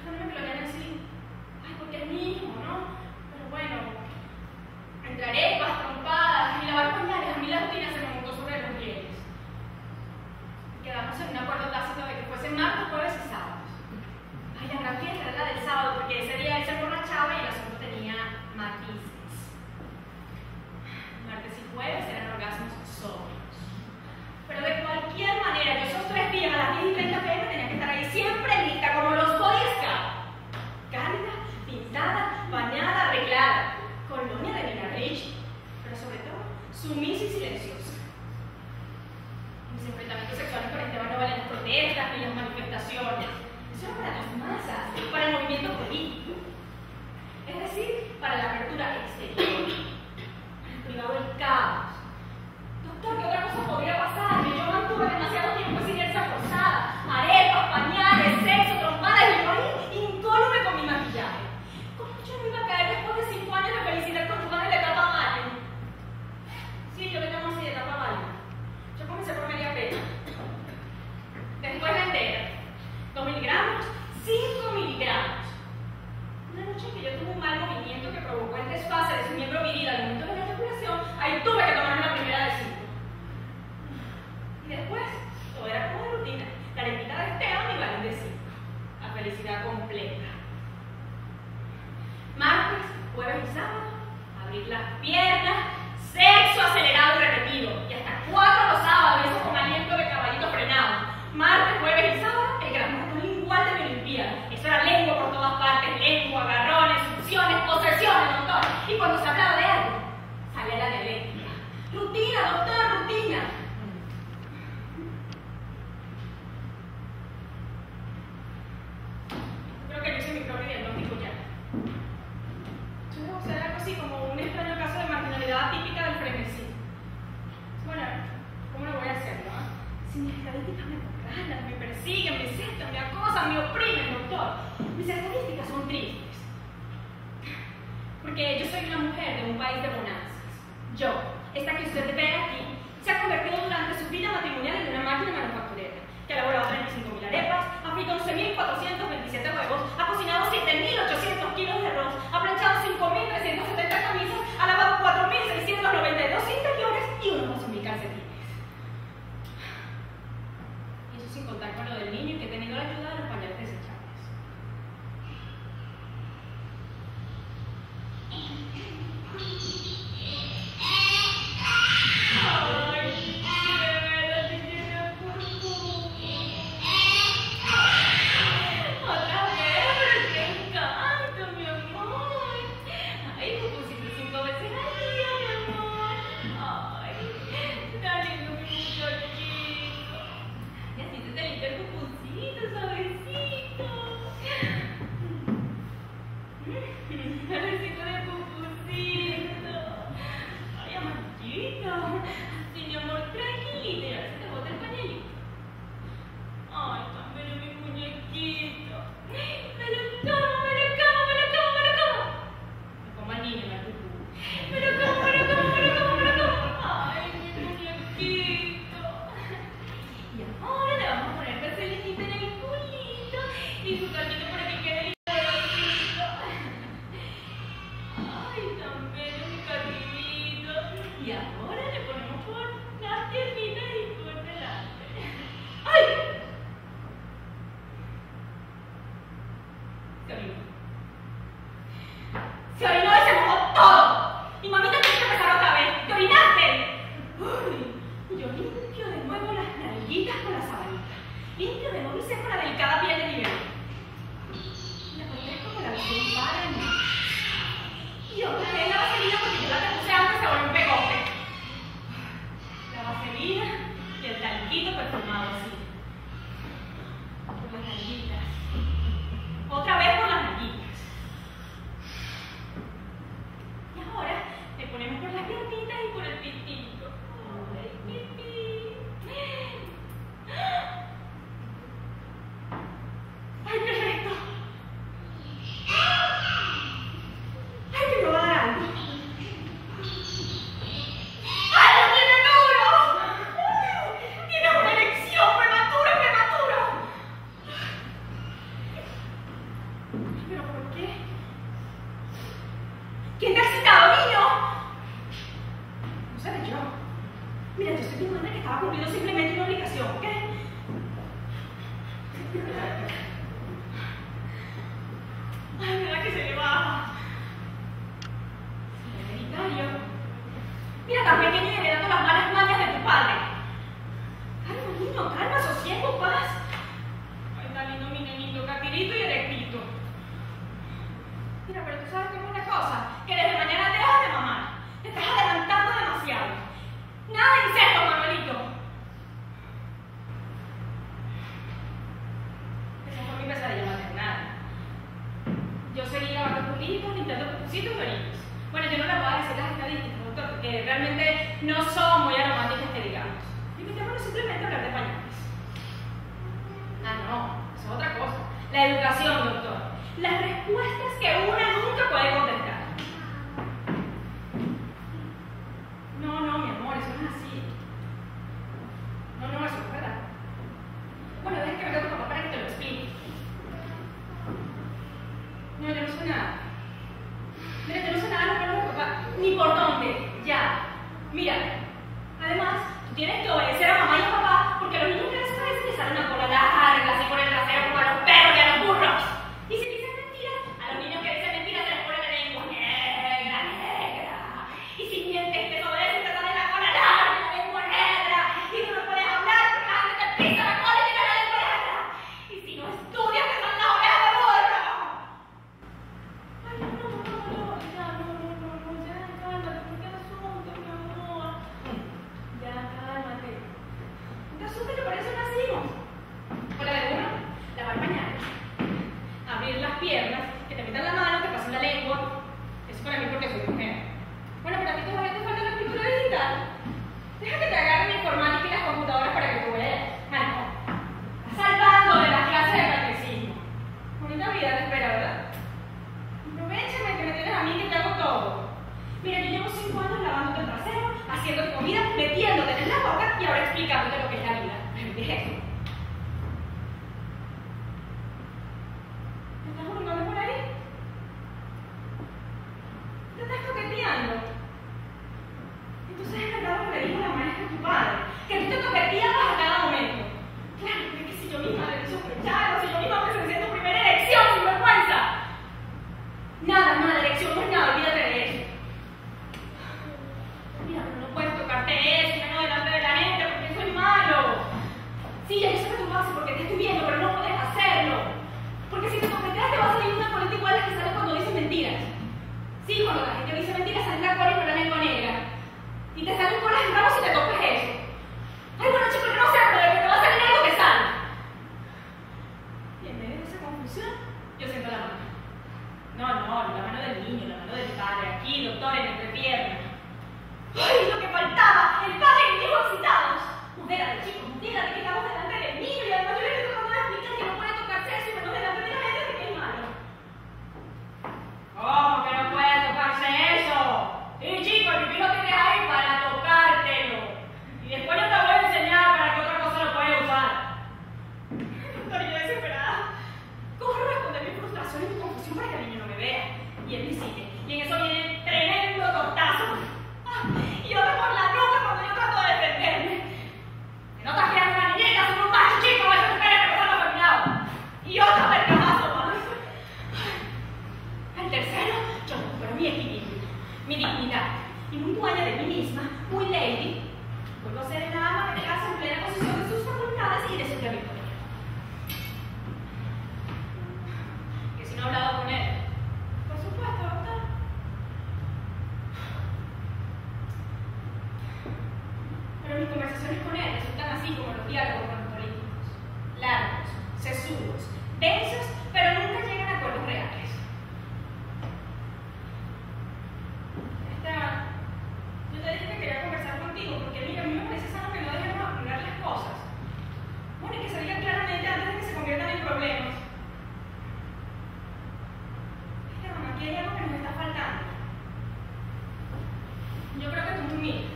no me lo llamen así. Ay, porque es mi hijo, ¿no? Pero bueno, entre arepas, trompadas y lavar pañales, a mí la rutina se me montó sobre los rieles. Quedamos en un acuerdo tácito de que fuesen martes, jueves y sábados. Ay, la gran fiesta era la del sábado, porque ese día él se emborrachaba y el asunto tenía matices. Martes y jueves eran orgasmos sobrios. Pero de cualquier manera, yo esos 3 días a las 10:30 p.m. tenía que estar ahí siempre lista, como los Boy Scouts. Cálida, pintada, bañada, arreglada. Colonia de Vinagrich, pero sobre todo, sumisa y silenciosa. Mis enfrentamientos sexuales con Esteban no valen las protestas ni las manifestaciones. Eso era para las masas, para el movimiento político. Es decir, para la apertura exterior. El privado del caos. Doctor, ¿qué otra cosa podría pasar? Yo mantuve demasiado tiempo sin inercia forzada. Arepas, pañales, sexo, trompadas y yo ahí incólume con mi maquillaje. ¿Cómo yo no iba a caer después de 5 años de felicidad conyugal en la etapa Valen? Sí, yo le llamo así, etapa Valen. Yo comencé por media pena. Después la entera. 2 miligramos, 5 miligramos. Una noche que yo tuve un mal movimiento que provocó el desfase de su miembro viril al momento de la eyaculación, ahí tuve que tomarme la primera de 5. Y después, todo era como de rutina. La arepita de Esteban y Valen de 5. La felicidad completa. Martes, jueves y sábado, abrir las piernas, sexo acelerado y repetido. Y hasta 4 los sábados, eso con aliento de caballito frenado. Martes, jueves y sábado, el gran maratón lingual de mi Olimpiada. Eso era lengua por todas partes, lengua, agarrones, succiones, posesiones, doctor. Y cuando se hablaba de algo, salía la dialéctica. Rutina, doctor, rutina. Creo que yo hice mi propio diagnóstico ya. Yo debo ser algo así como un extraño caso de marginalidad típica del frenesí. Bueno, ¿cómo lo voy a hacer, no? Si mis estadísticas me controlan, me persiguen, me sentan, me acosan, me oprimen, doctor. Mis estadísticas son tristes. Porque yo soy una mujer de un país de bonanzas. Yo, esta que usted ve aquí, se ha convertido durante su vida matrimonial en una máquina manufacturera, que ha elaborado 35.000 arepas, ha frito 11.427 huevos, ha cocinado 7.800 kilos de arroz, ha planchado 5.370 camisas, ha lavado 4.692 interiores y unos 12.000 calcetines. Y eso sin contar con lo del niño y que he tenido la ayuda de los pañales desechables. Otra vez por las nalguitas. ¿Pero por qué? ¿Quién te ha excitado, niño? No seré yo. Mira, yo soy tu madre que estaba cumpliendo simplemente una obligación, ¿ok? Ay, mira que se le baja. Hereditario. Mira, tan pequeño y heredando las malas mañas de tu padre. Calma, niño, calma, sosiego, paz. Ay, está lindo mi nenito, catirito y erectito. Mira, pero tú sabes que es una cosa, que desde mañana te dejas de mamar. Te estás adelantando demasiado. Nada de incesto, Manuelito. Esa fue mi pesadilla maternal. Yo seguía lavando pulitos, limpiando pupusitos y orillos. Bueno, yo no le voy a decir las estadísticas, doctor, porque realmente no son muy aromáticas que digamos. Limitémonos simplemente a hablar de pañales. Ah, no, eso es otra cosa. La educación, doctor. Las respuestas que una nunca puede contestar. No, no, mi amor, eso no es así. No, no, eso no es verdad. Bueno, deja que venga tu papá para que te lo explique. No, yo no sé nada. Mira, yo no sé nada, no conozco a mi papá. Ni por dónde, ya. Mira, además, tú tienes que obedecer a mamá y a papá porque los niños que les parece que salen una cola larga así por el trasero como a los perros y a los burros. Y si dicen mentiras, a los niños que dicen mentiras se les pone la lengua negra, negra. Y si mientes, te obedecen, te sale la cola larga, la lengua negra. Y tú no puedes hablar porque la gente te pisa la cola y tienes la lengua negra. Y si no estudias, te salen las orejas de burro. Ay, no, ya, cálmate, ¿por qué asunto, mi amor? Ya, cálmate. ¿Qué asunto que por eso nacimos? Hola de uno, lavar pañales, abrir las piernas, que te metan la mano, que pasen la lengua. Eso para mí porque soy mujer. Bueno, pero a ti todavía te falta la escritura digital. Deja que te agarren la informática y las computadoras para que tú veas. Ah, no. Estás salvando de las clases de catecismo. Bonita vida te espera, ¿verdad? Aprovechame que me tienes a mí que te hago todo. Mira, yo llevo 5 años lavándote el trasero, haciendo comida, metiéndote en la boca y ahora explicándote lo que es la vida. ¿Qué es eso? ¿Te estás burlando por ahí? ¿Te estás coqueteando? Entonces es verdad lo que le dijo la maestra a tu padre, que tú te coqueteabas a cada momento. Claro, es que si yo misma le sospechaba, si yo misma presencié tu primera elección sin vergüenza. Nada, nada, elección no es nada, olvídate de eso. Mira, pero no puedes tocarte eso, menos delante de la gente, porque soy malo. Sí, ya yo sé que tú lo haces porque te estoy viendo, pero no puedes hacerlo. Porque si te coqueteas te va a salir una colita igual a la que sale cuando dices mentiras. Sí, cuando la gente dice mentiras sale la cola y no la lengua negra. Y te salen colas en ramos si te tocas eso. Ay, bueno, chicos, yo no sé, pero te va a salir algo que sale. Y en medio de esa confusión, yo siento la mano. No, la mano del niño, la mano del padre, aquí, doctor, en la entrepierna. ¡Ay, lo que faltaba! ¡El padre y el hijo excitados! Modérate, chicos, modérate, que estamos delante del niño y además yo le estoy tratando de explicar que no puede tocarse eso y menos delante de la gente porque es malo. ¿Cómo que no puede tocarse eso? Sí, chico, el pipí lo tienes ahí para tocártelo. Y después yo te voy a enseñar para que otra cosa lo puedas usar. Doctor, yo desesperada. ¿Cómo responder mi frustración y mi confusión para que el niño no me vea? Y él me sigue. Y en eso viene tremendo tortazo. Y otro por la nuca cuando yo trato de defenderme. ¿Me notas que eres una niñita? Soy un macho chico, vas a esperar que me salga terminado. Y otro vergazo, madre. El tercero, yo recupero mi equilibrio, mi dignidad. Y muy dueña de mí misma, muy lady, vuelvo a ser el ama de casa en plena posición de sus facultades y de su territorio. Que si no he hablado con él. Por supuesto, doctor. Pero mis conversaciones con él resultan así como los diálogos con los políticos. Largos, sesudos, densos, pero nunca llegan a acuerdos reales. Yo te dije que quería conversar contigo porque mira, a mí me parece sano que no dejemos apurar las cosas. Bueno, y que se diga claramente antes de que se conviertan en problemas. Esteban, aquí hay algo que nos está faltando. Yo creo que tú muy bien.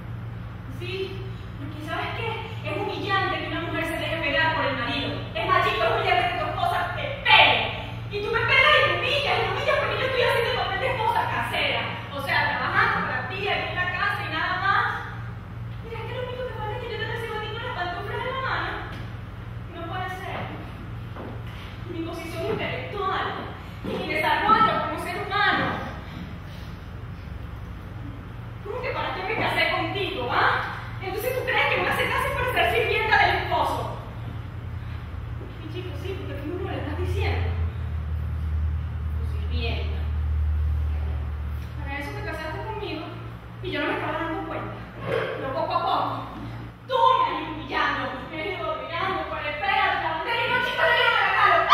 Sí, porque ¿sabes qué? Es humillante que una mujer se deje pegar por el marido. Es machista. mi posición intelectual y mi desarrollo como ser humano. ¿Cómo que para qué me casé contigo, ah? Entonces tú crees que uno se casa para ser sirvienta del esposo. Y chico, sí, porque tú no le estás diciendo. Tu sirvienta. Para eso te casaste conmigo y yo no me estaba dando cuenta. Pero poco a poco, tú me has ido humillando, me has ido obligando por el pelo, la bandera y no chico le digo regalo.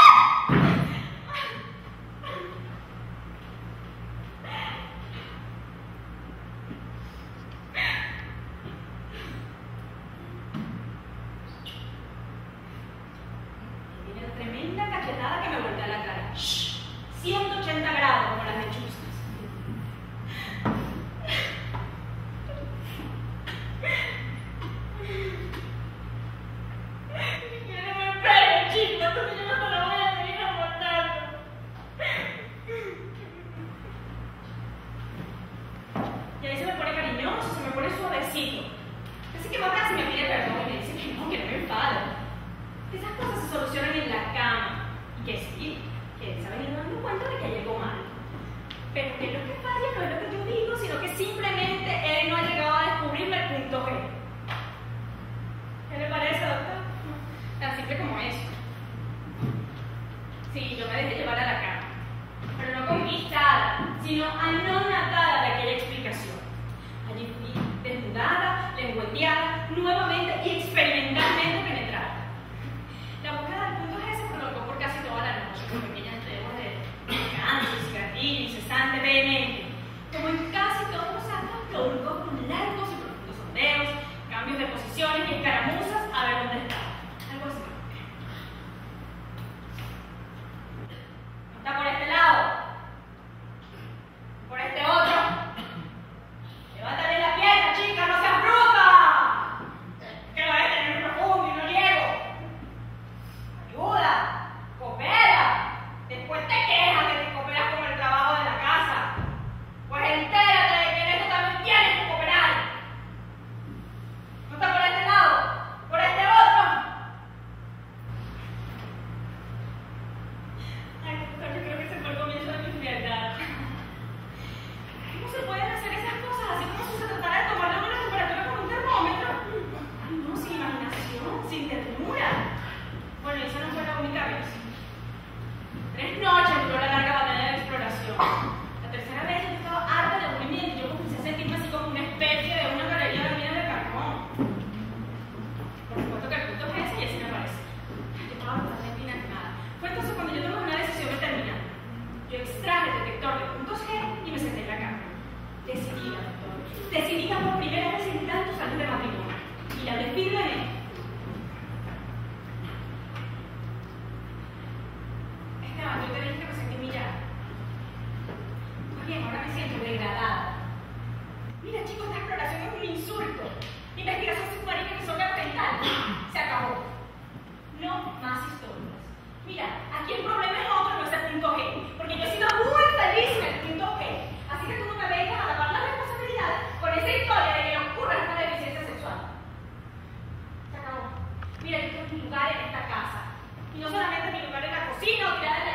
Tiene la tremenda cachetada que me voltea la cara. 180 grados como las lechuzas. Y ahí se me pone cariñoso, se me pone suavecito. Así que me abraza y me pide perdón y me dice que no me enfada. Que esas cosas se solucionan en la cama. Y que sí, que él se ha venido dando cuenta de que hay algo mal. Pero que lo que falla no es lo que yo digo, sino que simplemente él no ha llegado a descubrirme el punto G. ¿Qué le parece, doctor? Tan simple como eso. Sí, yo me dejé llevar a la cama. Pero no conquistada, sino anonadada de aquella explicación. Allí fui desnudada, lengüeteada, nuevamente y experimentalmente penetrada. La búsqueda del punto G se prolongó por casi toda la noche, con pequeñas treguas de descanso, cigarrillo, incesante, vehemente. Como en casi todos los actos, prolongó con largos y profundos sondeos, cambios de posiciones y escaramuzas a ver dónde estaba. Algo así. Está por este lado, por este otro. Levántale la pierna, chica, no seas bruta. Que lo debes tener profundo y no llego. Ayuda, coopera. Después te quejas de que cooperas con el trabajo de la casa. Pues entérate de que en esto también tienes que cooperar. ¿No está por este lado? ¿Por este otro? Ay, doctor, yo creo que ese fue el comienzo de mi frialdad. ¿Cómo se pueden hacer esas cosas así como si se tratara de tomarle una temperatura con un termómetro? Ay, no, sin imaginación, sin ternura. Bueno, esa no fue la única vez. 3 noches duró la larga batalla de exploración. La tercera vez yo estaba harta de aburrimiento y yo comencé a sentirme así como una especie de una galería de minas de carbón. Por supuesto que el punto es ese y así me parece. Yo estaba totalmente inanimada. Fue entonces cuando yo tomé una decisión determinada. Yo extraje el detector de puntos G y me senté en la cama. Decidida, doctor. Decidida por primera vez en tantos años de matrimonio. Y la hablé firmemente. Esteban, yo te dije que me sentí humillada. Pues bien, ahora me siento degradada. Mira, chicos, esta exploración es un insulto. Investigación submarina que son accidental. Se acabó. No más historias. Mira, aquí el problema es otro, no es el punto G. Porque yo he sido muy feliz en el punto G. Así que tú no me vengas a tapar la responsabilidad con esa historia de que no ocurra esta deficiencia sexual. Se acabó. Mira, yo tengo mi lugar en esta casa. Y no solamente mi lugar en la cocina o tirada en la